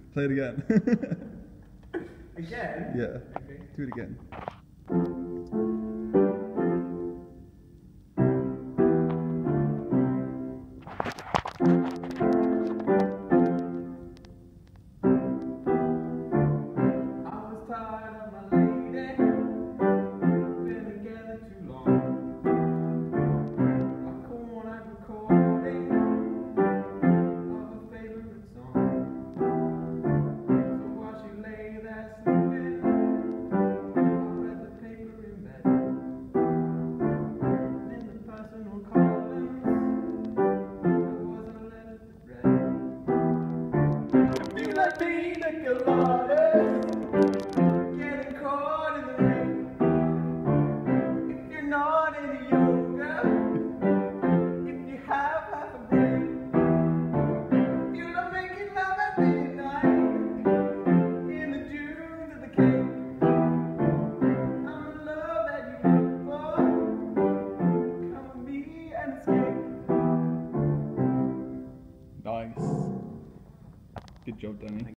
Play it again. Again? Yeah. Okay. Do it again. I was tired of my lady, been together too long. I corn out recording of a favorite song. So while she lay there sleeping, I read the paper in bed. In the personal columns, there was a letter to read. If you like pina coladas, getting caught in the rain. If you're not into yoga, if you have half a brain, if you're not making love at midnight in the dunes of the Cape, I'm the love that you look for. Come with me and escape. Nice. Good job, Danny.